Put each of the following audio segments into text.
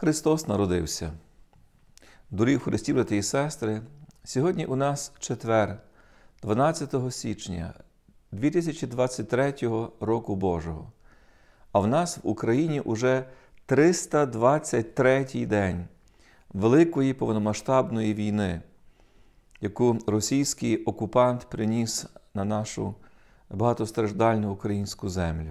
Христос народився. Дорогі в Христі, брати і сестри, сьогодні у нас четвер, 12 січня 2023 року Божого. А в нас в Україні уже 323-й день великої повномасштабної війни, яку російський окупант приніс на нашу багатостраждальну українську землю.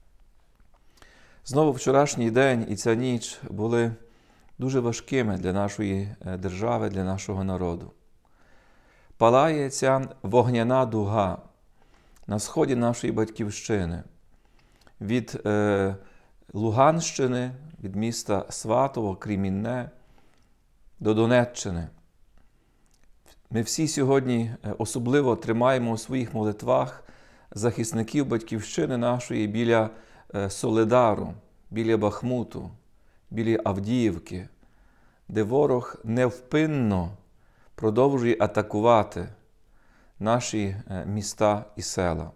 Знову вчорашній день і ця ніч були дуже важкими для нашої держави, для нашого народу. Палає ця вогняна дуга на сході нашої Батьківщини, від Луганщини, від міста Сватово, Кремінне, до Донеччини. Ми всі сьогодні особливо тримаємо у своїх молитвах захисників Батьківщини нашої біля Соледару, біля Бахмуту, біля Авдіївки, де ворог невпинно продовжує атакувати наші міста і села.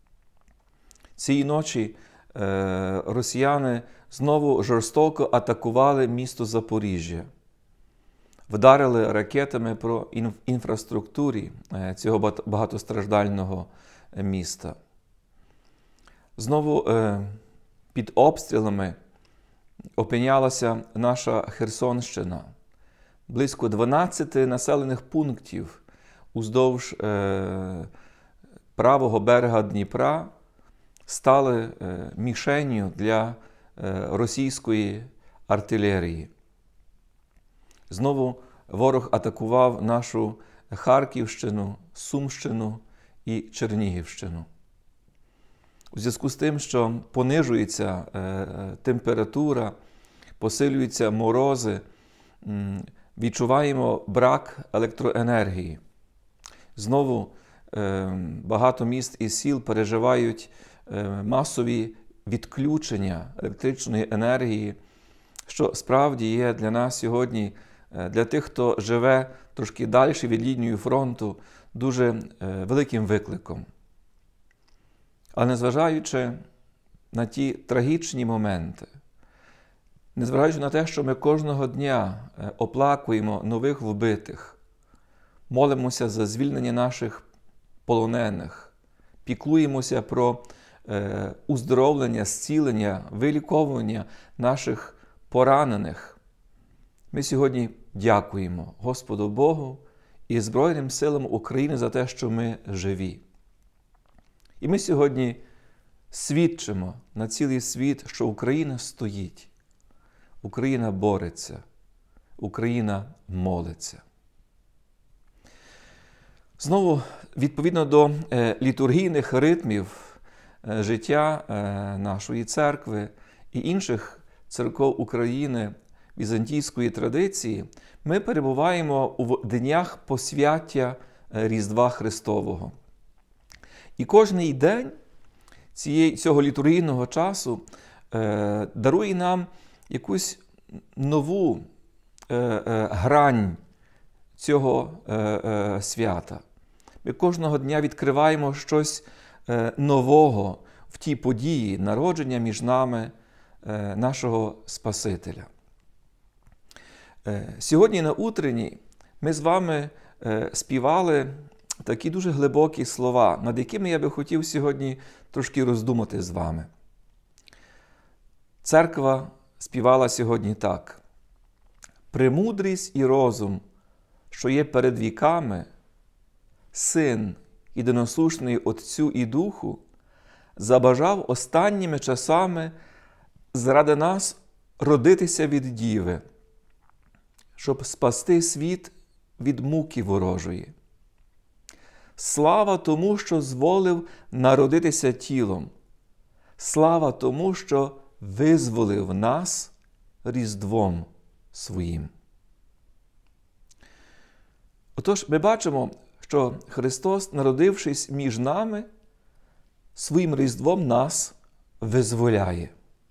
Цієї ночі росіяни знову жорстоко атакували місто Запоріжжя, вдарили ракетами по інфраструктурі цього багатостраждального міста. Знову під обстрілами опинялася наша Херсонщина. Близько 12 населених пунктів уздовж правого берега Дніпра стали мішенню для російської артилерії. Знову ворог атакував нашу Харківщину, Сумщину і Чернігівщину. У зв'язку з тим, що понижується температура, посилюються морози, відчуваємо брак електроенергії. Знову багато міст і сіл переживають масові відключення електричної енергії, що справді є для нас сьогодні, для тих, хто живе трошки далі від лінії фронту, дуже великим викликом. Але незважаючи на ті трагічні моменти, незважаючи на те, що ми кожного дня оплакуємо нових вбитих, молимося за звільнення наших полонених, піклуємося про уздоровлення, зцілення, виліковування наших поранених, ми сьогодні дякуємо Господу Богу і Збройним силам України за те, що ми живі. І ми сьогодні свідчимо на цілий світ, що Україна стоїть, Україна бореться, Україна молиться. Знову, відповідно до літургійних ритмів життя нашої церкви і інших церков України, візантійської традиції, ми перебуваємо у днях посвяття Різдва Христового. І кожний день цього літургійного часу дарує нам якусь нову грань цього свята. Ми кожного дня відкриваємо щось нового в тій події народження між нами нашого Спасителя. Сьогодні на утренні ми з вами співали такі дуже глибокі слова, над якими я би хотів сьогодні трошки роздумати з вами. Церква співала сьогодні так. «Премудрість і розум, що є перед віками, Син, єдиносушний Отцю і Духу, забажав останніми часами заради нас родитися від Діви, щоб спасти світ від муки ворожої. Слава тому, що зволив народитися тілом. Слава тому, що визволив нас Різдвом Своїм». Отож, ми бачимо, що Христос, народившись між нами, своїм Різдвом нас визволяє.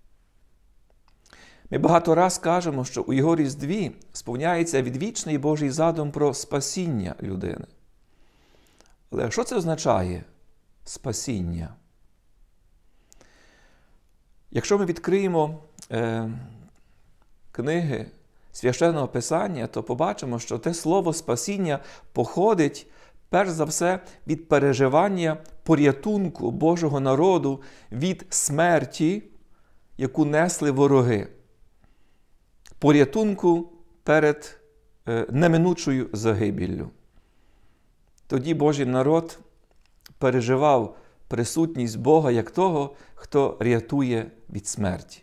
Ми багато раз кажемо, що у Його Різдві сповняється відвічний Божий задум про спасіння людини. Але що це означає спасіння? Якщо ми відкриємо книги Священного Писання, то побачимо, що те слово спасіння походить, перш за все, від переживання порятунку Божого народу від смерті, яку несли вороги. Порятунку перед неминучою загибеллю. Тоді Божий народ переживав присутність Бога як того, хто рятує від смерті.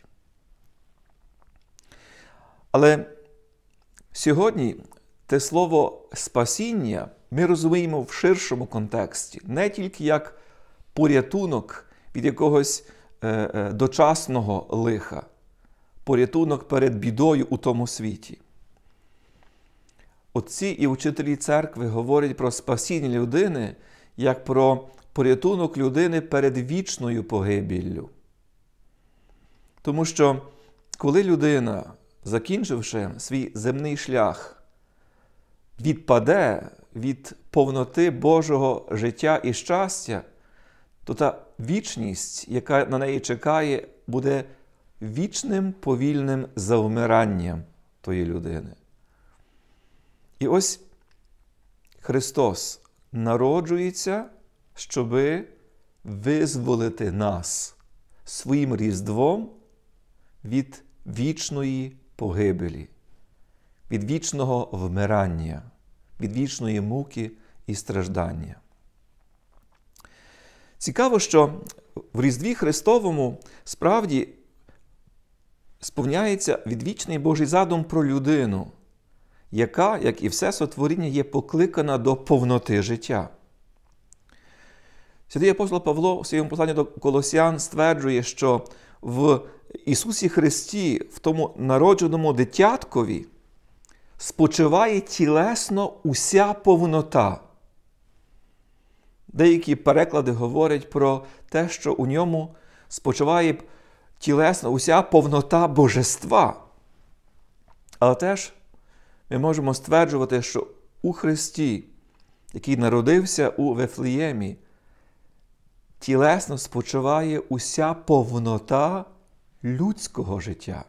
Але сьогодні те слово «спасіння» ми розуміємо в ширшому контексті, не тільки як порятунок від якогось дочасного лиха, порятунок перед бідою у тому світі. Отці і учителі церкви говорять про спасіння людини як про порятунок людини перед вічною погибеллю. Тому що, коли людина, закінчивши свій земний шлях, відпаде від повноти Божого життя і щастя, то та вічність, яка на неї чекає, буде вічним повільним завмиранням тої людини. І ось Христос народжується, щоби визволити нас своїм Різдвом від вічної погибелі, від вічного вмирання, від вічної муки і страждання. Цікаво, що в Різдві Христовому справді сповняється відвічний Божий задум про людину, яка, як і все сотворіння, є покликана до повноти життя. Святий апостол Павло у своєму посланні до Колосян стверджує, що в Ісусі Христі, в тому народженому дитяткові, спочиває тілесно уся повнота. Деякі переклади говорять про те, що у ньому спочиває тілесно уся повнота божества. Але теж ми можемо стверджувати, що у Христі, який народився у Вифлеємі, тілесно спочиває уся повнота людського життя.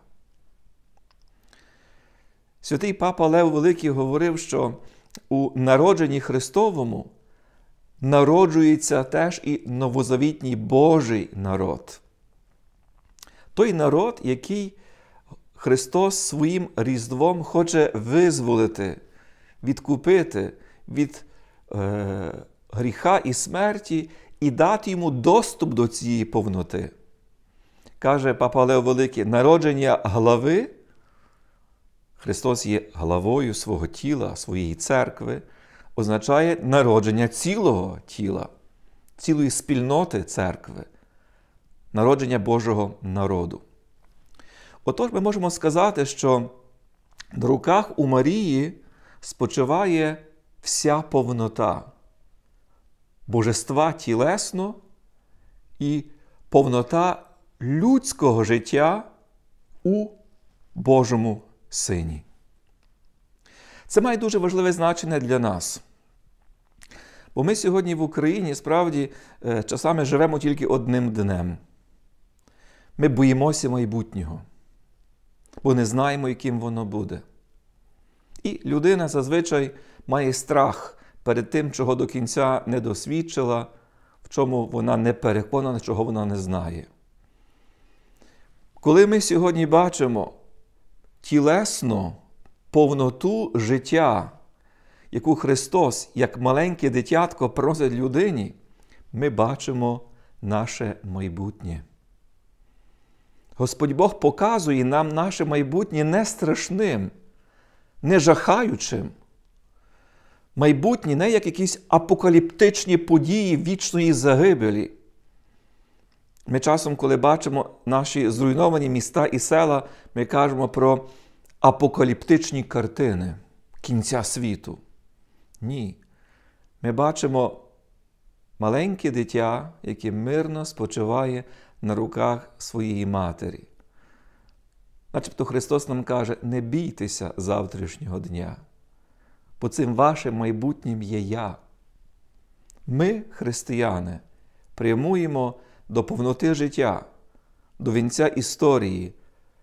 Святий Папа Лев Великий говорив, що у народженні Христовому народжується теж і новозавітній Божий народ. Той народ, який Христос своїм Різдвом хоче визволити, відкупити від гріха і смерті і дати йому доступ до цієї повноти. Каже Папа Лев Великий, народження глави, Христос є главою свого тіла, своєї церкви, означає народження цілого тіла, цілої спільноти церкви, народження Божого народу. Отож, ми можемо сказати, що на руках у Марії спочиває вся повнота божества тілесно і повнота людського життя у Божому Сині. Це має дуже важливе значення для нас. Бо ми сьогодні в Україні, справді, часами живемо тільки одним днем. Ми боїмося майбутнього, бо не знаємо, яким воно буде. І людина зазвичай має страх перед тим, чого до кінця не досвідчила, в чому вона не переконана, чого вона не знає. Коли ми сьогодні бачимо тілесну повноту життя, яку Христос, як маленьке дитятко, просить людині, ми бачимо наше майбутнє. Господь Бог показує нам наше майбутнє не страшним, не жахаючим. Майбутнє не як якісь апокаліптичні події вічної загибелі. Ми часом, коли бачимо наші зруйновані міста і села, ми кажемо про апокаліптичні картини кінця світу. Ні. Ми бачимо маленьке дитя, яке мирно спочиває на руках своєї матері. Начебто Христос нам каже, не бійтеся завтрашнього дня, бо цим вашим майбутнім є я. Ми, християни, прямуємо до повноти життя, до вінця історії,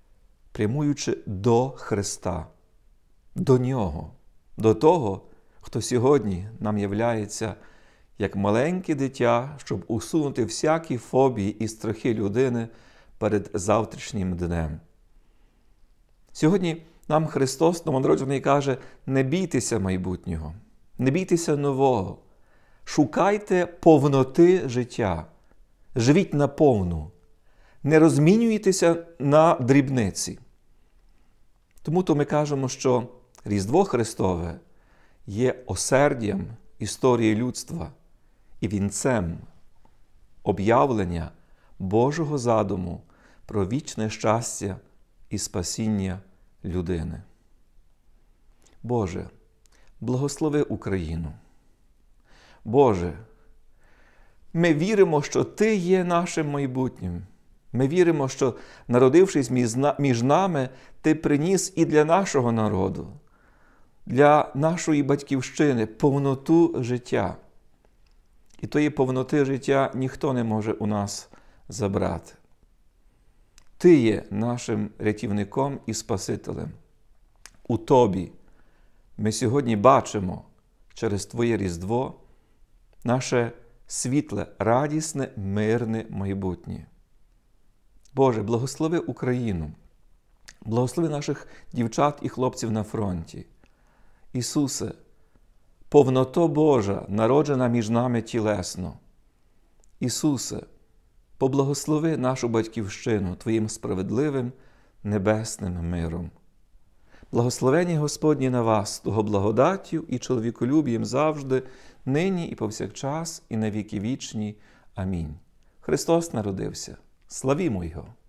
прямуючи до Христа, до Нього, до того, хто сьогодні нам являється як маленьке дитя, щоб усунути всякі фобії і страхи людини перед завтрашнім днем. Сьогодні нам Христос новонароджений каже: не бійтеся майбутнього, не бійтеся нового, шукайте повноти життя, живіть наповну, не розмінюйтеся на дрібниці. Тому-то ми кажемо, що Різдво Христове є осердям історії людства і вінцем об'явлення Божого задуму про вічне щастя і спасіння людини. Боже, благослови Україну. Боже, ми віримо, що Ти є нашим майбутнім. Ми віримо, що, народившись між нами, Ти приніс і для нашого народу, для нашої батьківщини повноту життя. І тої повноти життя ніхто не може у нас забрати. Ти є нашим рятівником і Спасителем. У Тобі ми сьогодні бачимо через Твоє Різдво наше світле, радісне, мирне майбутнє. Боже, благослови Україну, благослови наших дівчат і хлопців на фронті. Ісусе, повнота Божа, народжена між нами тілесно. Ісусе, поблагослови нашу батьківщину Твоїм справедливим небесним миром. Благословення Господні на вас, того благодаттю і чоловіколюбієм завжди, нині і повсякчас, і на віки вічні. Амінь. Христос народився. Славімо Його!